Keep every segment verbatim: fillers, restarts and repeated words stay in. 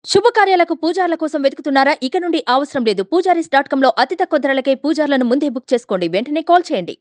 శుభకార్యాలకు పూజార్ల కోసం వెతుకుతున్నారా? ఇక నుండి అవసరం లేదు. పూజారీస్ డాట్ కామ్ లో అతి తక్కువ ధరలకే పూజార్లను ముందే బుక్ చేసుకోండి. వెంటనే కాల్ చేయండి.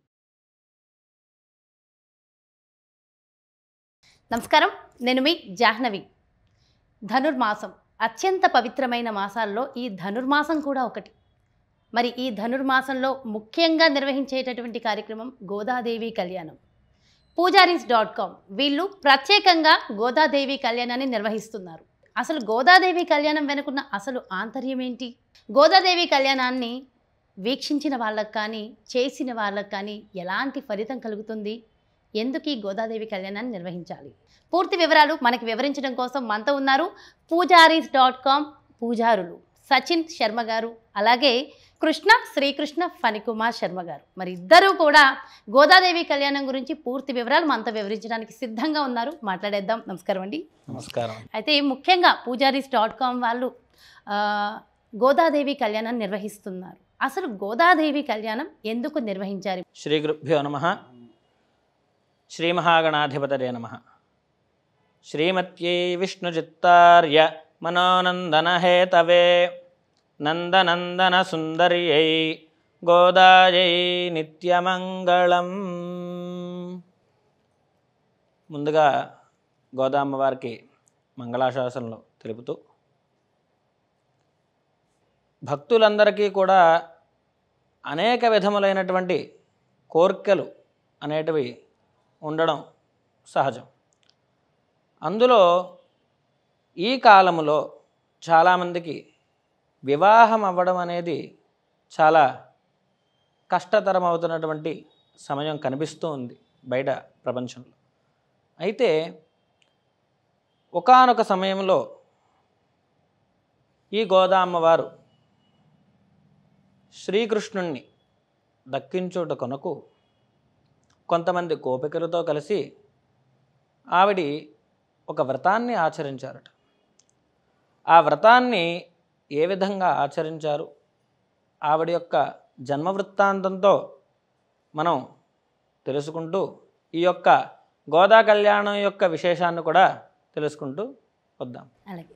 నమస్కారం, నేను మీ జాహ్నవి. ధనుర్మాసం అత్యంత పవిత్రమైన మాసాల్లో ఈ ధనుర్మాసం కూడా ఒకటి. మరి ఈ ధనుర్మాసంలో ముఖ్యంగా నిర్వహించేటటువంటి కార్యక్రమం గోదాదేవి కళ్యాణం. పూజారీస్ డాట్ కామ్ వీళ్ళు ప్రత్యేకంగా గోదాదేవి కళ్యాణాన్ని నిర్వహిస్తున్నారు. అసలు గోదాదేవి కళ్యాణం వెనుకున్న అసలు ఆంతర్యం ఏంటి? గోదాదేవి కళ్యాణాన్ని వీక్షించిన వాళ్ళకు కానీ చేసిన వాళ్ళకు కానీ ఎలాంటి ఫలితం కలుగుతుంది? ఎందుకు ఈ గోదాదేవి కళ్యాణాన్ని నిర్వహించాలి? పూర్తి వివరాలు మనకి వివరించడం కోసం మనతో ఉన్నారు పూజారీస్ డాట్ కామ్ పూజారులు సచిన్ శర్మ గారు, అలాగే కృష్ణ శ్రీకృష్ణ ఫణికుమార్ శర్మ గారు. మరి ఇద్దరూ కూడా గోదాదేవి కళ్యాణం గురించి పూర్తి వివరాలు మనతో వివరించడానికి సిద్ధంగా ఉన్నారు. మాట్లాడేద్దాం. నమస్కారం అండి. నమస్కారం. అయితే ముఖ్యంగా పూజారీస్ డాట్ కామ్ వాళ్ళు గోదాదేవి కళ్యాణం నిర్వహిస్తున్నారు. అసలు గోదాదేవి కళ్యాణం ఎందుకు నిర్వహించారు? శ్రీ గురుభ్యో నమః. శ్రీ మహాగణాధిపతయే నమః. శ్రీమత్యై విష్ణుచిత్తార్య మనోనందన హేతవే నందనందన సుందర్యై గోదాయై నిత్యమంగళం. ముందుగా గోదామ్మవారికి మంగళాశాసనలు తెలుపుతూ, భక్తులందరికీ కూడా అనేక విధములైనటువంటి కోర్కెలు అనేటివి ఉండడం సహజం. అందులో ఈ కాలములో చాలామందికి వివాహం అవ్వడం అనేది చాలా కష్టతరం అవుతున్నటువంటి సమయం కనిపిస్తూ ఉంది బయట ప్రపంచంలో. అయితే ఒకానొక సమయంలో ఈ గోదామ్మవారు శ్రీకృష్ణుణ్ణి దక్కించుట కొనకు కొంతమంది గోపికలతో కలిసి ఆవిడ ఒక వ్రతాన్ని ఆచరించారట. ఆ వ్రతాన్ని ఏ విధంగా ఆచరించారు, ఆవిడ యొక్క జన్మ వృత్తాంతంతో మనం తెలుసుకుంటూ ఈ యొక్క గోదా కళ్యాణం యొక్క విశేషాన్ని కూడా తెలుసుకుంటూ వద్దాం. అలాగే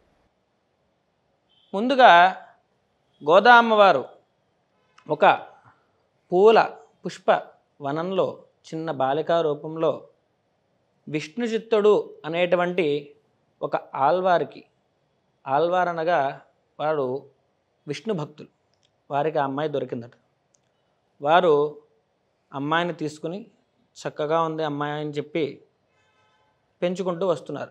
ముందుగా గోదా అమ్మవారు ఒక పూల పుష్ప వనంలో చిన్న బాలికా రూపంలో విష్ణుచిత్తుడు అనేటువంటి ఒక ఆల్వారికి, ఆల్వార్ అనగా వాడు విష్ణు భక్తులు, వారికి ఆ అమ్మాయి దొరికిందట. వారు అమ్మాయిని తీసుకుని చక్కగా ఉంది అమ్మాయి అని చెప్పి పెంచుకుంటూ వస్తున్నారు.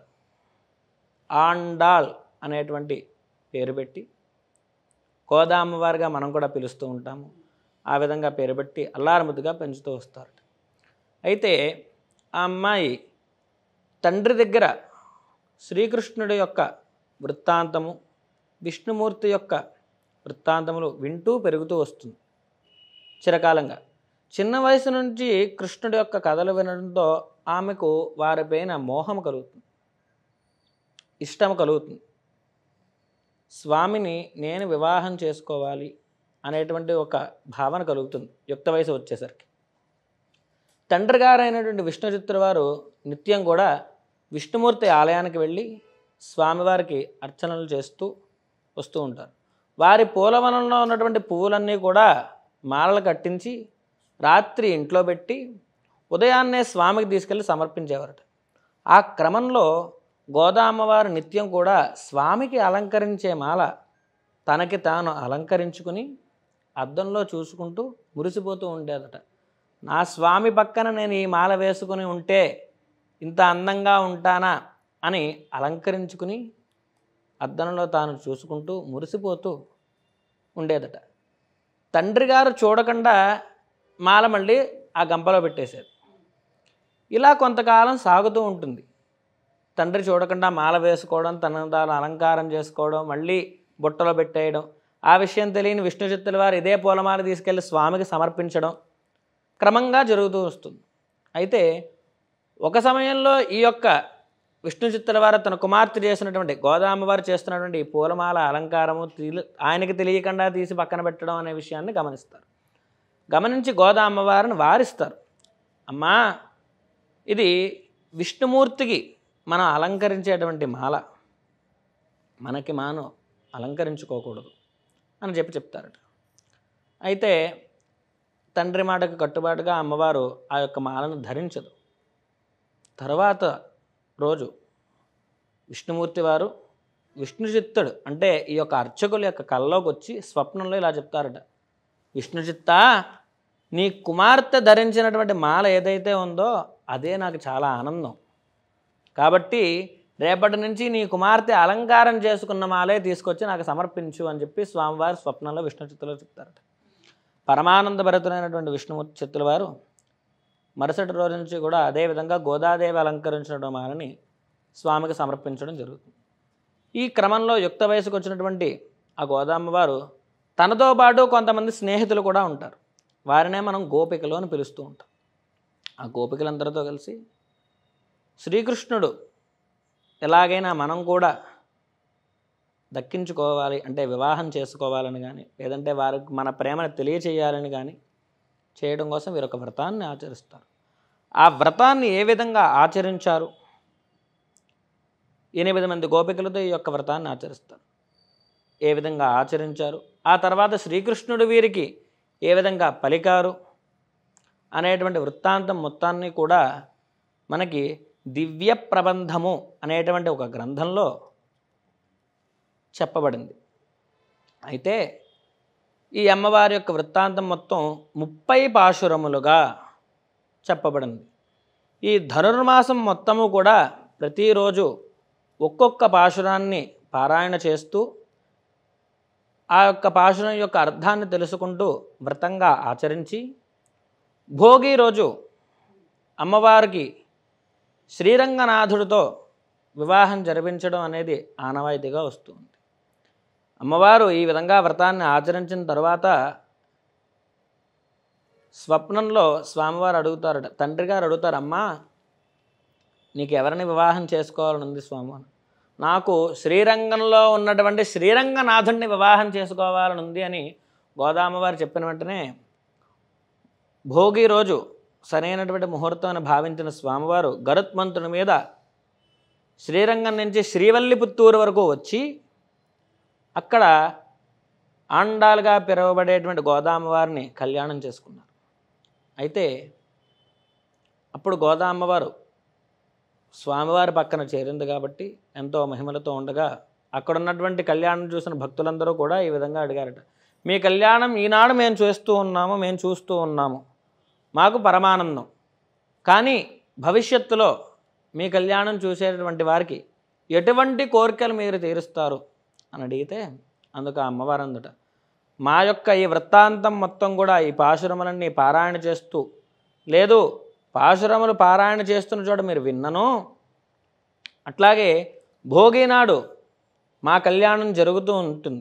ఆండాల్ అనేటువంటి పేరు పెట్టి, గోదా అమ్మవారిగా మనం కూడా పిలుస్తూ ఉంటాము, ఆ విధంగా పేరు పెట్టి అల్లారముద్దుగా పెంచుతూ వస్తారు. అయితే ఆ అమ్మాయి తండ్రి దగ్గర శ్రీకృష్ణుడి యొక్క వృత్తాంతము, విష్ణుమూర్తి యొక్క వృత్తాంతములు వింటూ పెరుగుతూ వస్తుంది చిరకాలంగా. చిన్న వయసు నుంచి కృష్ణుడి యొక్క కథలు వినడంతో ఆమెకు వారిపైన మోహం కలుగుతుంది, ఇష్టం కలుగుతుంది. స్వామిని నేను వివాహం చేసుకోవాలి అనేటువంటి ఒక భావన కలుగుతుంది యుక్త వయసు వచ్చేసరికి. తండ్రి గారైనటువంటి విష్ణుచిత్తుడు వారు నిత్యం కూడా విష్ణుమూర్తి ఆలయానికి వెళ్ళి స్వామివారికి అర్చనలు చేస్తూ వస్తూ ఉంటారు. వారి పూలవనంలో ఉన్నటువంటి పువ్వులన్నీ కూడా మాలలు కట్టించి రాత్రి ఇంట్లో పెట్టి ఉదయాన్నే స్వామికి తీసుకెళ్ళి సమర్పించేవారట. ఆ క్రమంలో గోదా అమ్మవారు నిత్యం కూడా స్వామికి అలంకరించే మాల తనకి తాను అలంకరించుకుని అద్దంలో చూసుకుంటూ మురిసిపోతూ ఉండేదట. నా స్వామి పక్కన నేను ఈ మాల వేసుకుని ఉంటే ఇంత అందంగా ఉంటానా అని అలంకరించుకుని అద్దంలో తాను చూసుకుంటూ మురిసిపోతూ ఉండేదట. తండ్రి గారు చూడకుండా మాల మళ్ళీ ఆ గంపలో పెట్టేసేది. ఇలా కొంతకాలం సాగుతూ ఉంటుంది. తండ్రి చూడకుండా మాల వేసుకోవడం, తనను తాను అలంకారం చేసుకోవడం, మళ్ళీ బుట్టలో పెట్టేయడం, ఆ విషయం తెలియని విష్ణుచిత్తుల వారు ఇదే పూలమాల తీసుకెళ్ళి స్వామికి సమర్పించడం క్రమంగా జరుగుతూ వస్తుంది. అయితే ఒక సమయంలో ఈ యొక్క విష్ణుచిత్తుల వారు తన కుమార్తె చేసినటువంటి గోదా అమ్మవారు చేస్తున్నటువంటి ఈ పూలమాల అలంకారము ఆయనకి తెలియకుండా తీసి పక్కన పెట్టడం అనే విషయాన్ని గమనిస్తారు. గమనించి గోదా అమ్మవారిని వారిస్తారు. అమ్మా, ఇది విష్ణుమూర్తికి మనం అలంకరించేటువంటి మాల, మనకి మాను అలంకరించుకోకూడదు అని చెప్పి చెప్తారట. అయితే తండ్రి మాటకు కట్టుబాటుగా అమ్మవారు ఆ యొక్క మాలను ధరించదు. తర్వాత రోజు విష్ణుమూర్తి వారు విష్ణుచిత్తుడు అంటే ఈ యొక్క అర్చకుల యొక్క కల్లోకి వచ్చి స్వప్నంలో ఇలా చెప్తారట, విష్ణుచిత్త, నీ కుమార్తె ధరించినటువంటి మాల ఏదైతే ఉందో అదే నాకు చాలా ఆనందం. కాబట్టి రేపటి నుంచి నీ కుమార్తె అలంకారం చేసుకున్న మాలే తీసుకొచ్చి నాకు సమర్పించు అని చెప్పి స్వామివారు స్వప్నంలో విష్ణుచిత్తులో చెప్తారట. పరమానంద భరితులైనటువంటి విష్ణుమూర్తి చిత్తుల వారు మరుసటి రోజు నుంచి కూడా అదేవిధంగా గోదాదేవి అలంకరించిన మాలని స్వామికి సమర్పించడం జరుగుతుంది. ఈ క్రమంలో యుక్త వయసుకు వచ్చినటువంటి ఆ గోదామ్మవారు తనతో పాటు కొంతమంది స్నేహితులు కూడా ఉంటారు. వారినే మనం గోపికలు అని పిలుస్తూ ఉంటాం. ఆ గోపికలందరితో కలిసి శ్రీకృష్ణుడు ఎలాగైనా మనం కూడా దక్కించుకోవాలి అంటే వివాహం చేసుకోవాలని కానీ లేదంటే వారికి మన ప్రేమను తెలియచేయాలని కానీ చేయడం కోసం వీరొక వ్రతాన్ని ఆచరిస్తారు. ఆ వ్రతాన్ని ఏ విధంగా ఆచరించారు? ఎనిమిది మంది గోపికలతో ఈ యొక్క వ్రతాన్ని ఆచరిస్తారు. ఏ విధంగా ఆచరించారు, ఆ తర్వాత శ్రీకృష్ణుడు వీరికి ఏ విధంగా పలికారు అనేటువంటి వృత్తాంతం మొత్తాన్ని కూడా మనకి దివ్య ప్రబంధము అనేటువంటి ఒక గ్రంథంలో చెప్పబడింది. అయితే ఈ అమ్మవారి యొక్క వృత్తాంతం మొత్తం ముప్పై పాశురములుగా చెప్పబడింది. ఈ ధనుర్మాసం మొత్తము కూడా ప్రతిరోజు ఒక్కొక్క పాశురాన్ని పారాయణ చేస్తూ ఆ యొక్క పాశురం యొక్క అర్థాన్ని తెలుసుకుంటూ వ్రతంగా ఆచరించి భోగి రోజు అమ్మవారికి శ్రీరంగనాథుడితో వివాహం జరిపించడం అనేది ఆనవాయితీగా వస్తుంది. అమ్మవారు ఈ విధంగా వ్రతాన్ని ఆచరించిన తర్వాత స్వప్నంలో స్వామివారు అడుగుతారట, తండ్రి గారు అడుగుతారు, అమ్మా నీకు ఎవరిని వివాహం చేసుకోవాలని ఉంది స్వామి? నాకు శ్రీరంగంలో ఉన్నటువంటి శ్రీరంగనాథుడిని వివాహం చేసుకోవాలని ఉంది అని గోదామ్మవారు చెప్పిన వెంటనే భోగి రోజు సరైనటువంటి ముహూర్తం అని భావించిన స్వామివారు గరుత్మంతుని మీద శ్రీరంగం నుంచి శ్రీవల్లిపుత్తూరు వరకు వచ్చి అక్కడ ఆండాలుగా పిలువబడేటువంటి గోదామ్మవారిని కళ్యాణం చేసుకున్నారు. అయితే అప్పుడు గోదామ్మవారు స్వామివారి పక్కన చేరింది కాబట్టి ఎంతో మహిమలతో ఉండగా అక్కడ ఉన్నటువంటి కళ్యాణం చూసిన భక్తులందరూ కూడా ఈ విధంగా అడిగారట, మీ కళ్యాణం ఈనాడు మేము చేస్తూ ఉన్నాము, మేము చూస్తూ ఉన్నాము, మాకు పరమానందం, కానీ భవిష్యత్తులో మీ కళ్యాణం చూసేటటువంటి వారికి ఎటువంటి కోరికలు మీరు తీరుస్తారు అని అడిగితే అందుకు ఆ అమ్మవారు అందట, మా యొక్క ఈ వృత్తాంతం మొత్తం కూడా ఈ పాశురములన్నీ పారాయణ చేస్తూ, లేదు పాశురములు పారాయణ చేస్తున్న చోట మీరు విన్నను, అట్లాగే భోగి నాడు మా కళ్యాణం జరుగుతూ ఉంటుంది,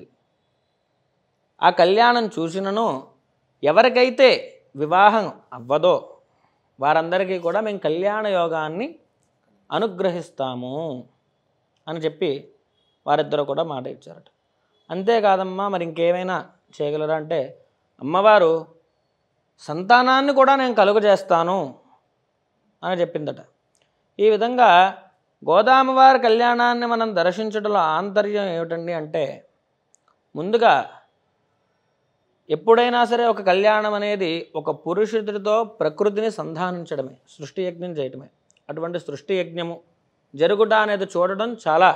ఆ కళ్యాణం చూసినను ఎవరికైతే వివాహం అవ్వదో వారందరికీ కూడా మేము కళ్యాణ యోగాన్ని అనుగ్రహిస్తాము అని చెప్పి వారిద్దరూ కూడా మాట ఇచ్చారట. అంతేకాదమ్మా మరి ఇంకేమైనా చేయగలరా అంటే అమ్మవారు సంతానాన్ని కూడా నేను కలుగజేస్తాను అని చెప్పిందట. ఈ విధంగా గోదామ్మవారి కళ్యాణాన్ని మనం దర్శించడంలో ఆంతర్యం ఏమిటండి అంటే, ముందుగా ఎప్పుడైనా సరే ఒక కళ్యాణం అనేది ఒక పురుషుడితో ప్రకృతిని సంధానించడమే, సృష్టి యజ్ఞం చేయటమే. అటువంటి సృష్టి యజ్ఞము జరుగుట అనేది చూడడం చాలా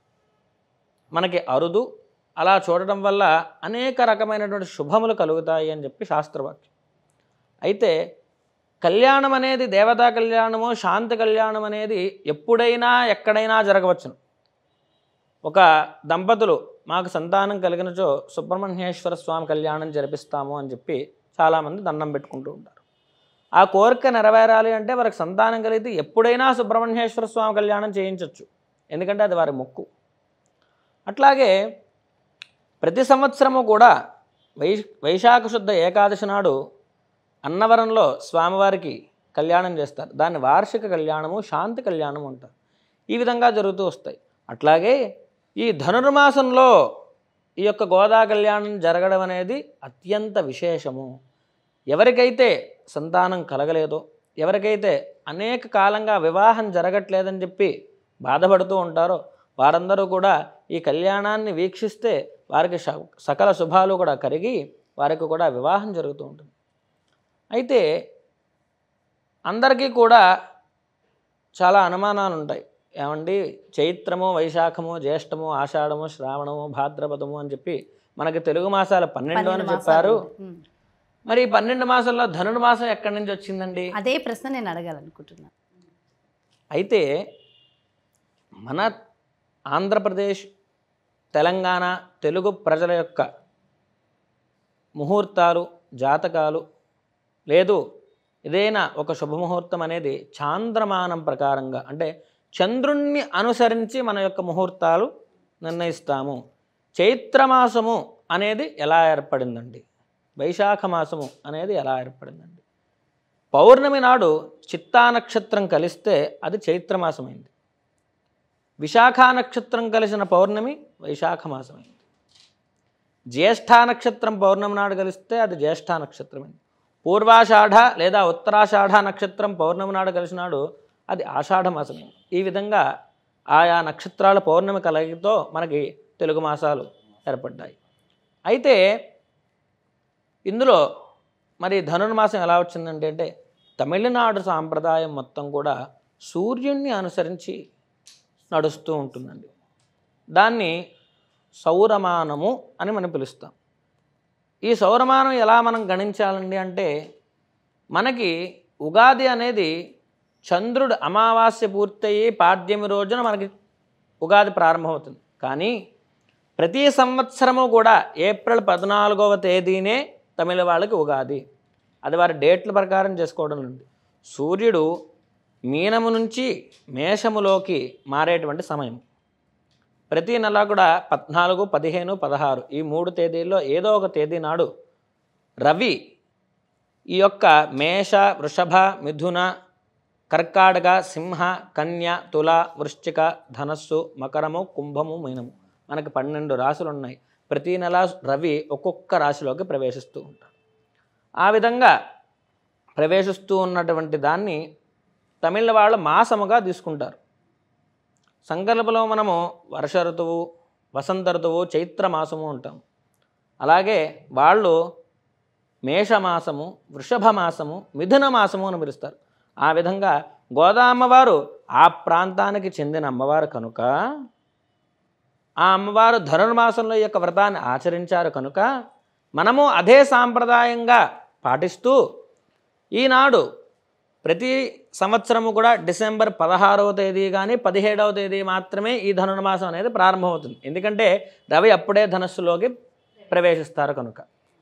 మనకి అరుదు. అలా చూడటం వల్ల అనేక రకమైనటువంటి శుభములు కలుగుతాయి అని చెప్పి శాస్త్రవాక్యం. అయితే కళ్యాణం అనేది దేవతా కళ్యాణము, శాంతి కళ్యాణం అనేది ఎప్పుడైనా ఎక్కడైనా జరగవచ్చును. ఒక దంపతులు మాకు సంతానం కలిగినచో సుబ్రహ్మణ్యేశ్వర స్వామి కళ్యాణం జరిపిస్తాము అని చెప్పి చాలామంది దండం పెట్టుకుంటూ ఉంటారు. ఆ కోరిక నెరవేరాలి అంటే వారికి సంతానం కలిగితే ఎప్పుడైనా సుబ్రహ్మణ్యేశ్వర స్వామి కళ్యాణం చేయించవచ్చు, ఎందుకంటే అది వారి మొక్కు. అట్లాగే ప్రతి సంవత్సరము కూడా వై వైశాఖ శుద్ధ ఏకాదశి నాడు అన్నవరంలో స్వామివారికి కళ్యాణం చేస్తారు. దాన్ని వార్షిక కళ్యాణము, శాంతి కళ్యాణము అంటారు. ఈ విధంగా జరుగుతూ వస్తాయి. అట్లాగే ఈ ధనుర్మాసంలో ఈ యొక్క గోదా కళ్యాణం జరగడం అనేది అత్యంత విశేషము. ఎవరికైతే సంతానం కలగలేదో, ఎవరికైతే అనేక కాలంగా వివాహం జరగట్లేదని చెప్పి బాధపడుతూ ఉంటారో వారందరూ కూడా ఈ కళ్యాణాన్ని వీక్షిస్తే వారికి సకల శుభాలు కూడా కలిగి వారికి కూడా వివాహం జరుగుతూ ఉంటుంది. అయితే అందరికీ కూడా చాలా అనుమానాలు ఉంటాయి. ఏమండి, చైత్రము, వైశాఖము, జ్యేష్ఠము, ఆషాఢము, శ్రావణము, భాద్రపదము అని చెప్పి మనకి తెలుగు మాసాలు పన్నెండు అని చెప్పారు. మరి ఈ పన్నెండు మాసాల్లో ధనుర్మాసం ఎక్కడి నుంచి వచ్చిందండి? అదే ప్రశ్న నేను అడగాలనుకుంటున్నాను. అయితే మన ఆంధ్రప్రదేశ్, తెలంగాణ తెలుగు ప్రజల యొక్క ముహూర్తాలు, జాతకాలు, లేదు ఏదైనా ఒక శుభముహూర్తం అనేది చాంద్రమానం ప్రకారంగా, అంటే చంద్రుణ్ణి అనుసరించి మన యొక్క ముహూర్తాలు నిర్ణయిస్తాము. చైత్రమాసము అనేది ఎలా ఏర్పడిందండి? వైశాఖ మాసము అనేది ఎలా ఏర్పడిందండి? పౌర్ణమి నాడు చిత్తా నక్షత్రం కలిస్తే అది చైత్రమాసమైంది. విశాఖ నక్షత్రం కలిసిన పౌర్ణమి వైశాఖ మాసమైంది. జ్యేష్ఠ నక్షత్రం పౌర్ణమి నాడు కలిస్తే అది జ్యేష్ఠ నక్షత్రమైంది. పూర్వాషాఢ లేదా ఉత్తరాషాఢ నక్షత్రం పౌర్ణమి నాడు కలిసినాడు అది ఆషాఢ మాసమైంది. ఈ విధంగా ఆయా నక్షత్రాల పౌర్ణమి కలయికతో మనకి తెలుగు మాసాలు ఏర్పడ్డాయి. అయితే ఇందులో మరి ధనుర్మాసం ఎలా వచ్చిందంటే అంటే తమిళనాడు సాంప్రదాయం మొత్తం కూడా సూర్యుడిని అనుసరించి నడుస్తూ ఉంటుందండి. దాన్ని సౌరమానము అని మనం పిలుస్తాం. ఈ సౌరమానం ఎలా మనం గణించాలండి అంటే మనకి ఉగాది అనేది చంద్రుడు అమావాస్య పూర్తయి పాడ్యమి రోజున మనకి ఉగాది ప్రారంభమవుతుంది. కానీ ప్రతి సంవత్సరము కూడా ఏప్రిల్ పద్నాలుగవ తేదీనే తమిళ వాళ్ళకి ఉగాది. అది వారి డేట్ల ప్రకారం చేసుకోవడం ఉంది. సూర్యుడు మీనము నుంచి మేషములోకి మారేటువంటి సమయం. ప్రతి నెల కూడా పద్నాలుగు, పదిహేను, పదహారు ఈ మూడు తేదీల్లో ఏదో ఒక తేదీ నాడు రవి ఈ యొక్క మేష, వృషభ, మిథున, కర్కాటక, సింహ, కన్య, తుల, వృశ్చిక, ధనస్సు, మకరము, కుంభము, మీనము మనకి పన్నెండు రాశులు ఉన్నాయి. ప్రతి నెల రవి ఒక్కొక్క రాశిలోకి ప్రవేశిస్తూ ఉంటాడు. ఆ విధంగా ప్రవేశిస్తూ ఉన్నటువంటి దాన్ని తమిళ వాళ్ళు మాసముగా తీసుకుంటారు. సంకల్పంలో మనము వర్ష ఋతువు, వసంత ఋతువు, చైత్ర మాసము ఉంటాం. అలాగే వాళ్ళు మేషమాసము, వృషభ మాసము, మిథున మాసము అని పిలుస్తారు. ఆ విధంగా గోదా అమ్మవారు ఆ ప్రాంతానికి చెందిన అమ్మవారు కనుక ఆ అమ్మవారు ధనుర్మాసంలో ఈ యొక్క వ్రతాన్ని ఆచరించారు కనుక మనము అదే సాంప్రదాయంగా పాటిస్తూ ఈనాడు ప్రతి సంవత్సరము కూడా డిసెంబర్ పదహారవ తేదీ కానీ పదిహేడవ తేదీ మాత్రమే ఈ ధనుర్మాసం అనేది ప్రారంభమవుతుంది. ఎందుకంటే రవి అప్పుడే ధనస్సులోకి ప్రవేశిస్తారు కనుక.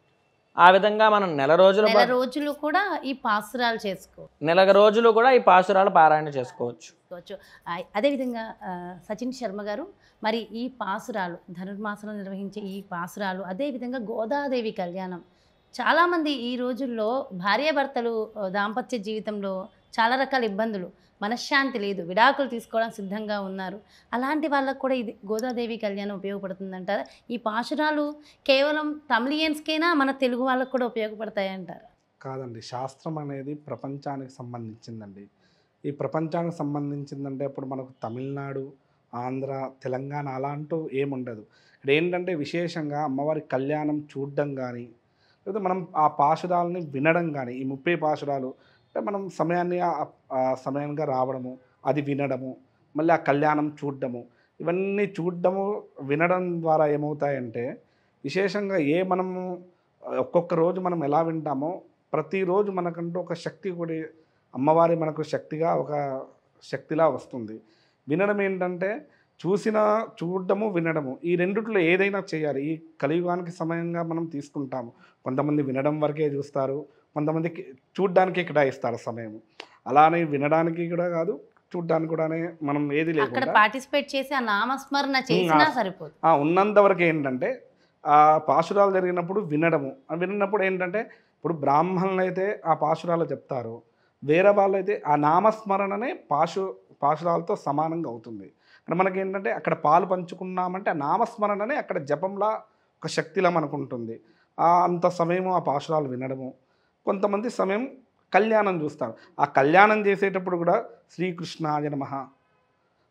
ఆ విధంగా మనం నెల రోజులు నెల రోజులు కూడా ఈ పాసురాలు చేసుకో నెల రోజులు కూడా ఈ పాసురాలు పారాయణ చేసుకోవచ్చు. అదేవిధంగా సచిన్ శర్మ గారు, మరి ఈ పాసురాలు ధనుర్మాసంలో నిర్వహించే ఈ పాసురాలు, అదేవిధంగా గోదాదేవి కళ్యాణం, చాలామంది ఈ రోజుల్లో భార్యాభర్తలు దాంపత్య జీవితంలో చాలా రకాల ఇబ్బందులు, మనశ్శాంతి లేదు, విడాకులు తీసుకోవడానికి సిద్ధంగా ఉన్నారు. అలాంటి వాళ్ళకు కూడా ఇది గోదాదేవి కళ్యాణం ఉపయోగపడుతుందంటారా? ఈ పాశురాలు కేవలం తమిళియన్స్కైనా మన తెలుగు వాళ్ళకు కూడా ఉపయోగపడతాయంటారా? కాదండి, శాస్త్రం అనేది ప్రపంచానికి సంబంధించిందండి. ఈ ప్రపంచానికి సంబంధించిందంటే అప్పుడు మనకు తమిళనాడు, ఆంధ్ర, తెలంగాణ అలా అంటూ ఏముండదు. ఇక్కడ ఏంటంటే విశేషంగా అమ్మవారి కళ్యాణం చూడడం కానీ, లేదా మనం ఆ పాశురాలని వినడం కానీ, ఈ ముప్పై పాశురాలు అంటే మనం సమయాన్ని సమయంగా రావడము, అది వినడము, మళ్ళీ ఆ కళ్యాణం చూడడము, ఇవన్నీ చూడడము వినడం ద్వారా ఏమవుతాయంటే విశేషంగా ఏ మనము ఒక్కొక్క రోజు మనం ఎలా వింటామో ప్రతిరోజు మనకంటూ ఒక శక్తి కూడా అమ్మవారి మనకు శక్తిగా ఒక శక్తిలా వస్తుంది. వినడం ఏంటంటే చూసిన చూడడము వినడము ఈ రెండిట్లో ఏదైనా చేయాలి. ఈ కలియుగానికి సమయంగా మనం తీసుకుంటాము. కొంతమంది వినడం వరకే చూస్తారు, కొంతమందికి చూడ్డానికి కేటాయిస్తారు సమయం. అలానే వినడానికి కూడా కాదు, చూడ్డానికి కూడా మనం ఏది లేకుండా పార్టిసిపేట్ చేసి ఆ నామస్మరణ చేసినా సరిపోదు. ఉన్నంత వరకు ఏంటంటే ఆ పాశురాలు జరిగినప్పుడు వినడము, విన్నప్పుడు ఏంటంటే ఇప్పుడు బ్రాహ్మణులు అయితే ఆ పాశురాలు చెప్తారు, వేరే వాళ్ళైతే ఆ నామస్మరణనే పాశు పాశురాలతో సమానంగా అవుతుంది. అంటే మనకేంటంటే అక్కడ పాలు పంచుకున్నామంటే ఆ నామస్మరణనే అక్కడ జపంలా ఒక శక్తిలా మనకు ఉంటుంది. అంత సమయము ఆ పాశురాలు వినడము. కొంతమంది సమయం కళ్యాణం చూస్తారు. ఆ కళ్యాణం చేసేటప్పుడు కూడా శ్రీకృష్ణాయ నమః,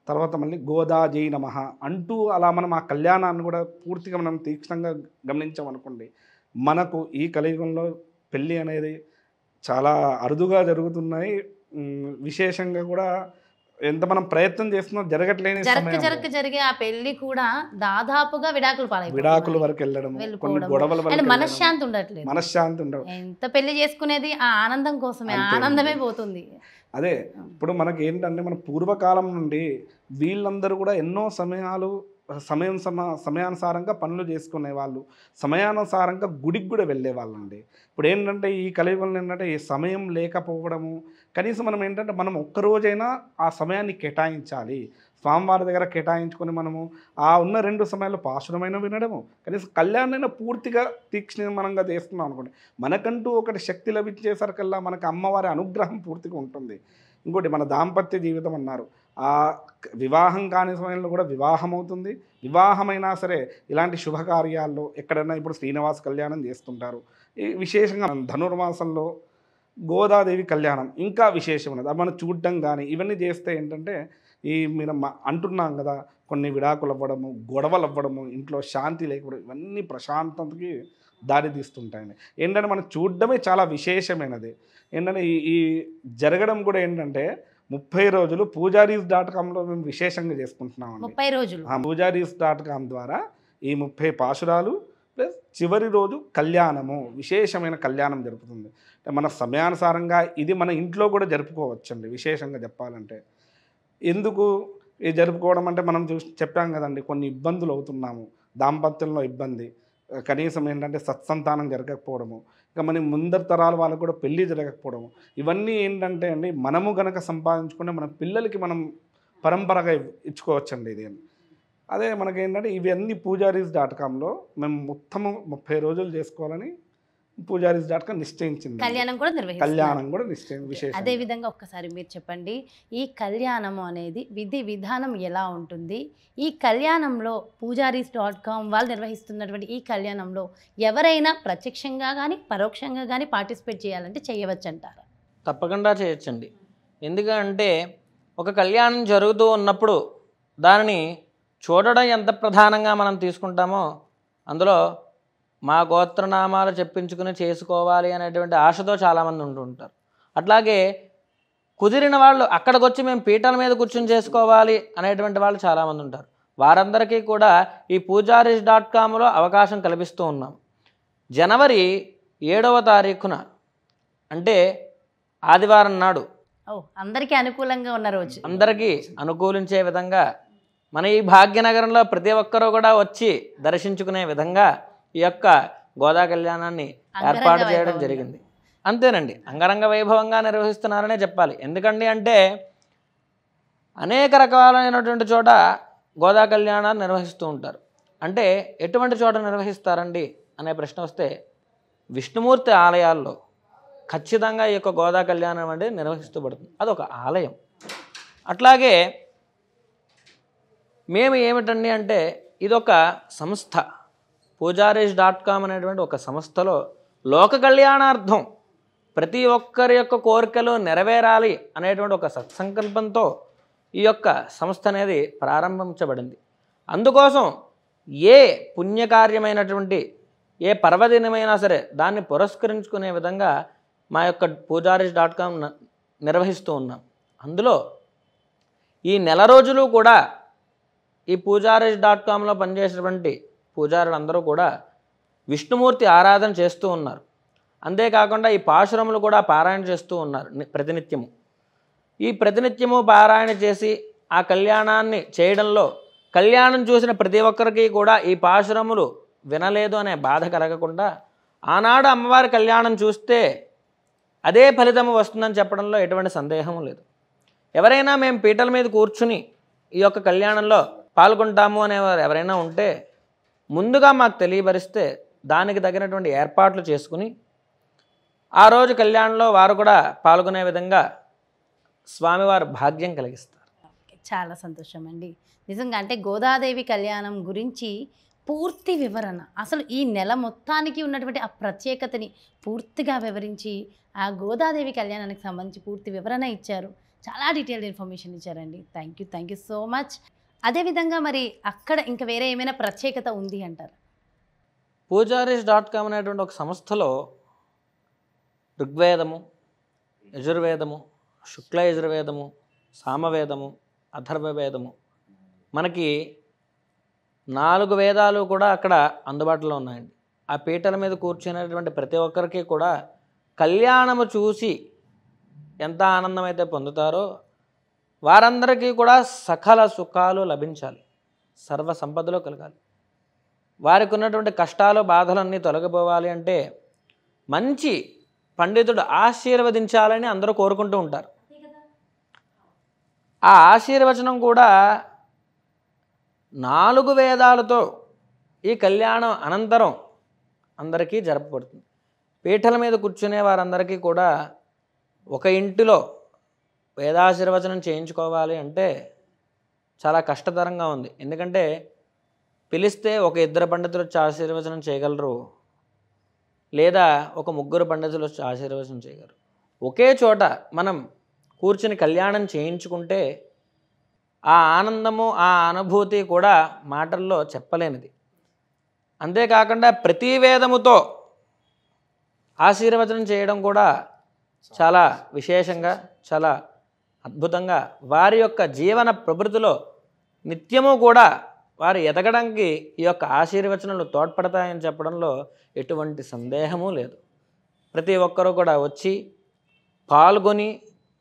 తర్వాత మళ్ళీ గోదా జై నమః అంటూ అలా మనం ఆ కళ్యాణాన్ని కూడా పూర్తిగా మనం తీక్షణంగా గమనించామనుకోండి, మనకు ఈ కలియుగంలో పెళ్ళి అనేది చాలా అరుదుగా జరుగుతున్నాయి. ఉమ్, విశేషంగా కూడా ఎంత మనం ప్రయత్నం చేస్తున్నా జరగట్లేని జరగ సమయంలో జరగ జరిగే ఆ పెళ్లి కూడా దాదాపుగా విడాకులు పాలైపోతున్నాయి. విడాకుల వరకు వెళ్ళడం, కొన్ని వెళ్ళిపోవడము. గొడవల అండ్ వరకు వెళ్ళడం, మనశ్శాంతి ఉండట్లేదు. మనశ్శాంతి ఉండవు. ఎంత పెళ్లి చేసుకునేది ఆ ఆనందం కోసమే, అంతే. ఆనందమే పోతుంది. అదే ఇప్పుడు మనకి ఏంటంటే మన పూర్వకాలం నుండి వీళ్ళందరూ కూడా ఎన్నో సమయాలు సమయం సమ సమయానుసారంగా పనులు చేసుకునే వాళ్ళు, సమయానుసారంగా గుడికి కూడా వెళ్ళే వాళ్ళండి. ఇప్పుడు ఏంటంటే ఈ కలియుగంలో ఏంటంటే ఈ సమయం లేకపోవడము, కనీసం మనం ఏంటంటే మనం ఒక్కరోజైనా ఆ సమయాన్ని కేటాయించాలి. స్వామివారి దగ్గర కేటాయించుకొని మనము ఆ ఉన్న రెండు సమయాల్లో పాశురమైన వినడము, కనీసం కళ్యాణమైనా పూర్తిగా తీక్షణంగా చేస్తున్నాం అనుకోండి, మనకంటూ ఒకటి శక్తి లభించేసరికల్లా మనకు అమ్మవారి అనుగ్రహం పూర్తిగా ఉంటుంది. ఇంకోటి మన దాంపత్య జీవితం అన్నారు, ఆ వివాహం కాని సమయంలో కూడా వివాహం అవుతుంది. వివాహమైనా సరే ఇలాంటి శుభకార్యాల్లో ఎక్కడైనా ఇప్పుడు శ్రీనివాస కళ్యాణం చేస్తుంటారు. ఈ విశేషంగా ధనుర్మాసంలో గోదాదేవి కళ్యాణం ఇంకా విశేషమైనది. అది మనం చూడడం కానీ ఇవన్నీ చేస్తే ఏంటంటే ఈ మీరు అంటున్నాం కదా, కొన్ని విడాకులు అవ్వడము, గొడవలు అవ్వడము, ఇంట్లో శాంతి లేకపోవడం, ఇవన్నీ ప్రశాంతతకి దారి తీస్తుంటాయండి. ఏంటంటే మనం చూడడమే చాలా విశేషమైనది. ఏంటంటే ఈ ఈ జరగడం కూడా ఏంటంటే ముప్పై రోజులు పూజారీస్ డాట్ కామ్లో మేము విశేషంగా చేసుకుంటున్నామండి. ముప్పై రోజులు ఆ పూజారీస్ డాట్ కామ్ ద్వారా ఈ ముప్పై పాశురాలు ప్లస్ చివరి రోజు కళ్యాణము, విశేషమైన కళ్యాణం జరుపుతుంది. అంటే మన సమయానుసారంగా ఇది మన ఇంట్లో కూడా జరుపుకోవచ్చండి. విశేషంగా చెప్పాలంటే ఎందుకు ఇది జరుపుకోవడం అంటే మనం చూసి చెప్పాం కదండి, కొన్ని ఇబ్బందులు అవుతున్నాము, దాంపత్యంలో ఇబ్బంది, కనీసం ఏంటంటే సత్సంతానం జరగకపోవడము, ఇక మన ముందరి తరాల వాళ్ళకు కూడా పెళ్ళి జరగకపోవడము, ఇవన్నీ ఏంటంటే అండి మనము గనక సంపాదించుకుంటే మన పిల్లలకి మనం పరంపరగా ఇచ్చుకోవచ్చండి. ఇది అదే మనకేంటంటే ఇవన్నీ పూజారీస్ డాట్ కామ్లో మేము మొత్తము ముప్పై రోజులు చేసుకోవాలని పూజారీస్ డాట్ కామ్ నిశ్చయించింది. కళ్యాణం కూడా నిర్వహిస్తారు. కళ్యాణం కూడా నిశ్చయం విశేషం. అదే విధంగా ఒక్కసారి మీరు చెప్పండి, ఈ కళ్యాణము అనేది విధి విధానం ఎలా ఉంటుంది? ఈ కళ్యాణంలో పూజారీస్ డాట్ కామ్ వాళ్ళు నిర్వహిస్తున్నటువంటి ఈ కళ్యాణంలో ఎవరైనా ప్రత్యక్షంగా కానీ పరోక్షంగా కానీ పార్టిసిపేట్ చేయాలంటే చేయవచ్చు అంటారా? తప్పకుండా చేయొచ్చండి. ఎందుకంటే ఒక కళ్యాణం జరుగుతూ ఉన్నప్పుడు దానిని చూడడం ఎంత ప్రధానంగా మనం తీసుకుంటామో, అందులో మా గోత్రనామాలు చెప్పించుకుని చేసుకోవాలి అనేటువంటి ఆశతో చాలామంది ఉంటూ ఉంటారు. అట్లాగే కుదిరిన వాళ్ళు అక్కడికి వచ్చి మేము పీటల మీద కూర్చొని చేసుకోవాలి అనేటువంటి వాళ్ళు చాలామంది ఉంటారు. వారందరికీ కూడా ఈ పూజారీస్ డాట్ కామ్లో అవకాశం కల్పిస్తూ ఉన్నాం. జనవరి ఏడవ తారీఖున అంటే ఆదివారం నాడు ఓ అందరికీ అనుకూలంగా ఉన్న రోజు, అందరికీ అనుకూలించే విధంగా మన ఈ భాగ్యనగరంలో ప్రతి ఒక్కరూ కూడా వచ్చి దర్శించుకునే విధంగా ఈ యొక్క గోదా కళ్యాణాన్ని ఏర్పాటు చేయడం జరిగింది. అంతేనండి, అంగరంగ వైభవంగా నిర్వహిస్తున్నారనే చెప్పాలి. ఎందుకండి అంటే అనేక రకాలైనటువంటి చోట గోదా కళ్యాణాన్ని నిర్వహిస్తూ ఉంటారు. అంటే ఎటువంటి చోట నిర్వహిస్తారండి అనే ప్రశ్న వస్తే విష్ణుమూర్తి ఆలయాల్లో ఖచ్చితంగా ఈ యొక్క గోదా కళ్యాణం అనేది నిర్వహిస్తూ పడుతుంది. అదొక ఆలయం. అట్లాగే మేము ఏమిటండి అంటే ఇదొక సంస్థ, పూజారీస్ డాట్ కామ్ అనేటువంటి ఒక సంస్థలో లోక కళ్యాణార్థం ప్రతి ఒక్కరి యొక్క కోరికలు నెరవేరాలి అనేటువంటి ఒక సత్సంకల్పంతో ఈ యొక్క సంస్థ అనేది ప్రారంభించబడింది. అందుకోసం ఏ పుణ్యకార్యమైనటువంటి ఏ పర్వదినమైనా సరే దాన్ని పురస్కరించుకునే విధంగా మా యొక్క పూజారీస్ డాట్ కామ్ నిర్వహిస్తూ ఉన్నాం. అందులో ఈ నెల రోజులు కూడా ఈ పూజారీస్ డాట్ కామ్లో పనిచేసేటువంటి పూజారులందరూ కూడా విష్ణుమూర్తి ఆరాధన చేస్తూ ఉన్నారు. అంతేకాకుండా ఈ పాశురములు కూడా పారాయణ చేస్తూ ఉన్నారు ప్రతినిత్యము. ఈ ప్రతినిత్యము పారాయణ చేసి ఆ కళ్యాణాన్ని చేయడంలో కళ్యాణం చూసిన ప్రతి ఒక్కరికి కూడా ఈ పాశురములు వినలేదు అనే బాధ కలగకుండా ఆనాడు అమ్మవారి కళ్యాణం చూస్తే అదే ఫలితము వస్తుందని చెప్పడంలో ఎటువంటి సందేహం లేదు. ఎవరైనా మేము పీటల మీద కూర్చుని ఈ యొక్క కళ్యాణంలో పాల్గొంటాము అనేవారు ఎవరైనా ఉంటే ముందుగా మాకు తెలియపరిస్తే దానికి తగినటువంటి ఏర్పాట్లు చేసుకుని ఆ రోజు కళ్యాణంలో వారు కూడా పాల్గొనే విధంగా స్వామివారు భాగ్యం కలిగిస్తారు. చాలా సంతోషం అండి. నిజంగా అంటే గోదాదేవి కళ్యాణం గురించి పూర్తి వివరణ, అసలు ఈ నెల మొత్తానికి ఉన్నటువంటి ఆ ప్రత్యేకతని పూర్తిగా వివరించి ఆ గోదాదేవి కళ్యాణానికి సంబంధించి పూర్తి వివరణ ఇచ్చారు. చాలా డీటెయిల్డ్ ఇన్ఫర్మేషన్ ఇచ్చారండి. Thank you thank you so much. అదేవిధంగా మరి అక్కడ ఇంకా వేరే ఏమైనా ప్రత్యేకత ఉంది అంటారు? పూజారీస్ డాట్ కామ్ అనేటువంటి ఒక సంస్థలో ఋగ్వేదము, యజుర్వేదము, శుక్ల యజుర్వేదము, సామవేదము, అథర్వవేదము, మనకి నాలుగు వేదాలు కూడా అక్కడ అందుబాటులో ఉన్నాయండి. ఆ పీటల మీద కూర్చునేటువంటి ప్రతి ఒక్కరికి కూడా కళ్యాణము చూసి ఎంత ఆనందం అయితే పొందుతారో వారందరికీ కూడా సకల సుఖాలు లభించాలి, సర్వ సంపదలు కలగాలి. వారికి ఉన్నటువంటి కష్టాలు బాధలన్నీ తొలగిపోవాలి అంటే మంచి పండితుడు ఆశీర్వదించాలని అందరూ కోరుకుంటూ ఉంటారు. ఆ ఆశీర్వచనం కూడా నాలుగు వేదాలతో ఈ కళ్యాణం అనంతరం అందరికీ జరపబడుతుంది. పీఠల మీద కూర్చునే వారందరికీ కూడా ఒక ఇంటిలో వేదాశీర్వచనం చేయించుకోవాలి అంటే చాలా కష్టతరంగా ఉంది. ఎందుకంటే పిలిస్తే ఒక ఇద్దరు పండితులు వచ్చి ఆశీర్వచనం చేయగలరు, లేదా ఒక ముగ్గురు పండితులు వచ్చి ఆశీర్వచనం చేయగలరు. ఒకే చోట మనం కూర్చుని కళ్యాణం చేయించుకుంటే ఆ ఆనందము, ఆ అనుభూతి కూడా మాటల్లో చెప్పలేనిది. అంతేకాకుండా ప్రతి వేదముతో ఆశీర్వచనం చేయడం కూడా చాలా విశేషంగా, చాలా అద్భుతంగా వారి యొక్క జీవన ప్రవృత్తిలో నిత్యము కూడా వారు ఎదగడానికి ఈ యొక్క ఆశీర్వచనాలు తోడ్పడతాయని చెప్పడంలో ఎటువంటి సందేహము లేదు. ప్రతి ఒక్కరూ కూడా వచ్చి పాల్గొని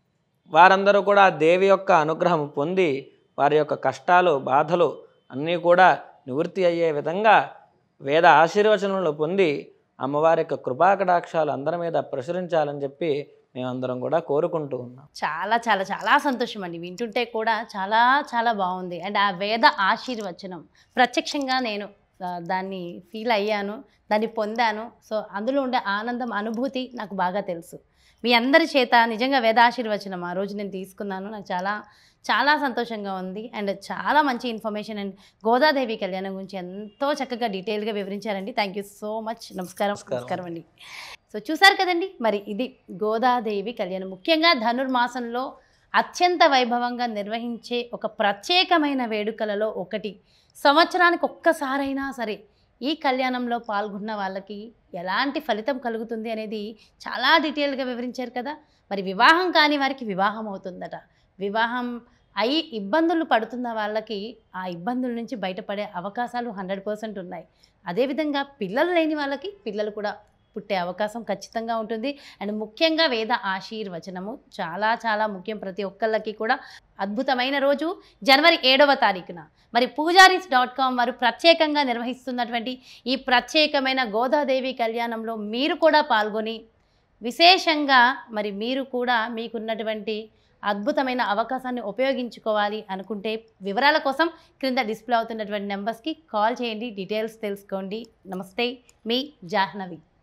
వారందరూ కూడా దేవి యొక్క అనుగ్రహం పొంది వారి యొక్క కష్టాలు బాధలు అన్నీ కూడా నివృత్తి అయ్యే విధంగా వేద ఆశీర్వచనలు పొంది అమ్మవారి యొక్క కృపాకటాక్షాలు అందరి మీద ప్రచురించాలని చెప్పి మేమందరం కూడా కోరుకుంటూ ఉన్నాం. చాలా చాలా చాలా సంతోషం అండి, వింటుంటే కూడా చాలా చాలా బాగుంది. అండ్ ఆ వేద ఆశీర్వచనం ప్రత్యక్షంగా నేను దాన్ని ఫీల్ అయ్యాను, దాన్ని పొందాను. సో అందులో ఉండే ఆనందం, అనుభూతి నాకు బాగా తెలుసు. మీ అందరి చేత నిజంగా వేదాశీర్వచనం ఆ రోజు నేను తీసుకున్నాను. నాకు చాలా చాలా సంతోషంగా ఉంది. అండ్ చాలా మంచి ఇన్ఫర్మేషన్ అండ్ గోదాదేవి కళ్యాణం గురించి ఎంతో చక్కగా డీటెయిల్గా వివరించారండి. Thank you so much. నమస్కారం. నమస్కారం అండి. సో చూసారు కదండి, మరి ఇది గోదాదేవి కళ్యాణం. ముఖ్యంగా ధనుర్మాసంలో అత్యంత వైభవంగా నిర్వహించే ఒక ప్రత్యేకమైన వేడుకలలో ఒకటి. సంవత్సరానికి ఒక్కసారైనా సరే ఈ కళ్యాణంలో పాల్గొన్న వాళ్ళకి ఎలాంటి ఫలితం కలుగుతుంది అనేది చాలా డీటెయిల్గా వివరించారు కదా. మరి వివాహం కాని వారికి వివాహం అవుతుందట. వివాహం అయి ఇబ్బందులు పడుతున్న వాళ్ళకి ఆ ఇబ్బందుల నుంచి బయటపడే అవకాశాలు హండ్రెడ్ పర్సెంట్ ఉన్నాయి. అదేవిధంగా పిల్లలు లేని వాళ్ళకి పిల్లలు కూడా పుట్టే అవకాశం ఖచ్చితంగా ఉంటుంది. అండ్ ముఖ్యంగా వేద ఆశీర్వచనము చాలా చాలా ముఖ్యం ప్రతి ఒక్కళ్ళకి కూడా. అద్భుతమైన రోజు జనవరి ఏడవ తారీఖున మరి పూజారీస్ డాట్ కామ్ వారు ప్రత్యేకంగా నిర్వహిస్తున్నటువంటి ఈ ప్రత్యేకమైన గోదాదేవి కళ్యాణంలో మీరు కూడా పాల్గొని విశేషంగా మరి మీరు కూడా మీకున్నటువంటి అద్భుతమైన అవకాశాన్ని ఉపయోగించుకోవాలి అనుకుంటే వివరాల కోసం క్రింద డిస్ప్లే అవుతున్నటువంటి నెంబర్స్కి కాల్ చేయండి, డీటెయిల్స్ తెలుసుకోండి. నమస్తే, మీ జాహ్నవి.